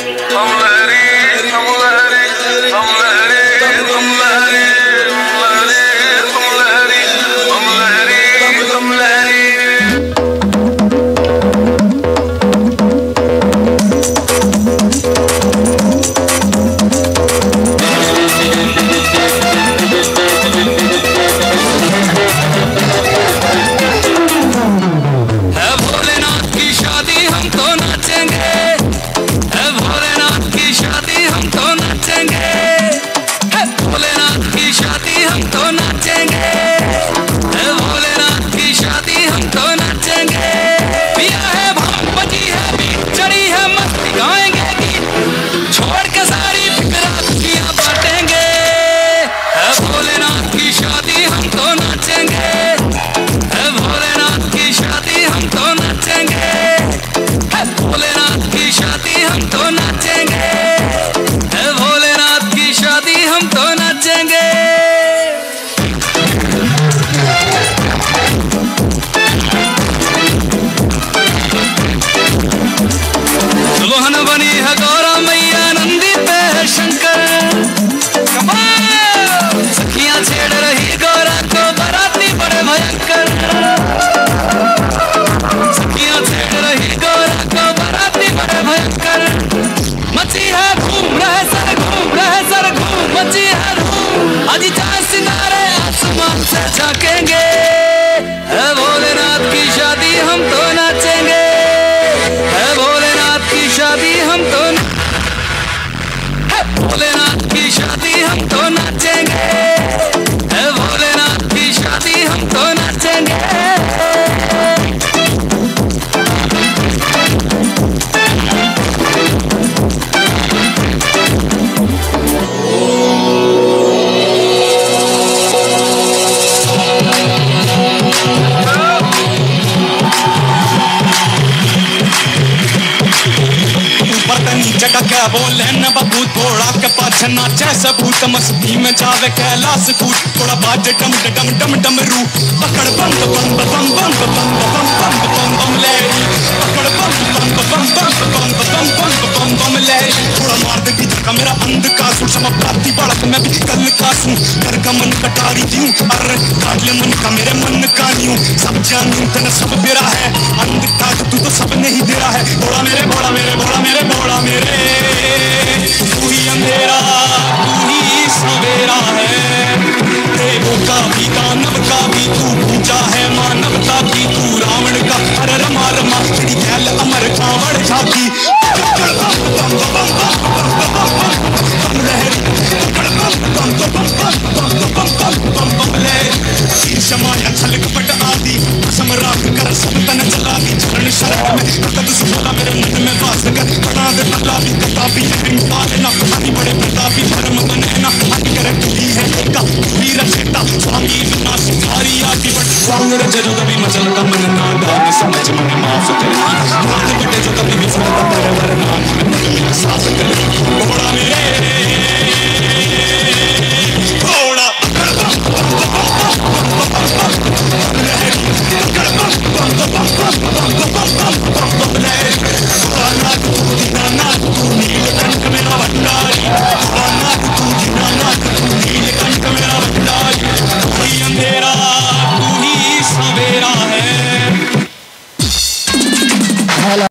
झाकेंगे, भोलेनाथ की शादी हम तो नाचेंगे, भोलेनाथ की शादी हम तो भोलेनाथ की शादी हम तो नाचेंगे, भोलेनाथ की शादी हम तो नाचेंगे। जगह क्या बोले न बबू थोड़ा के पाछे नाचे सबूत मस्ती में जावे कैलाश कूट थोड़ा बाजे डम डम डम डम रू पकड़ बम बम बम बम बम बम बम बम बम ले पकड़ बम बम बम बम बम बम बम बम ले थोड़ा मार दे का मेरा अंध का सुर सम प्राप्ति बालक मैं भी कल का सू कर का मन कटारी दूं अरे काट ले मन का मेरे मन का यूं सब जानूं तने सब बेरा है अंध का तू तो सब नहीं दे रहा है बोला मेरे बोला मेरे बोला मेरे बोला मेरे तू ही अंधेरा तू ही सवेरा है देवों का भी दानव का भी तू पूजा है मानवता की तू रावण का हर रमा रमा तेरी गैल अमर कावड़ झाकी शमाया छलक पट आदि सम्राट कर सब तन चला दी चरण शरण में कद सुना मेरे मन में वास कर बना दे तलाबी कताबी हिंपाले ना हनी बड़े प्रतापी धर्म बने ना हनी करे तू ही है का वीर चेता स्वामी विनाश भारी आदि बट स्वांग जरूर भी मचल का मन ना दान समझ मन माफ कर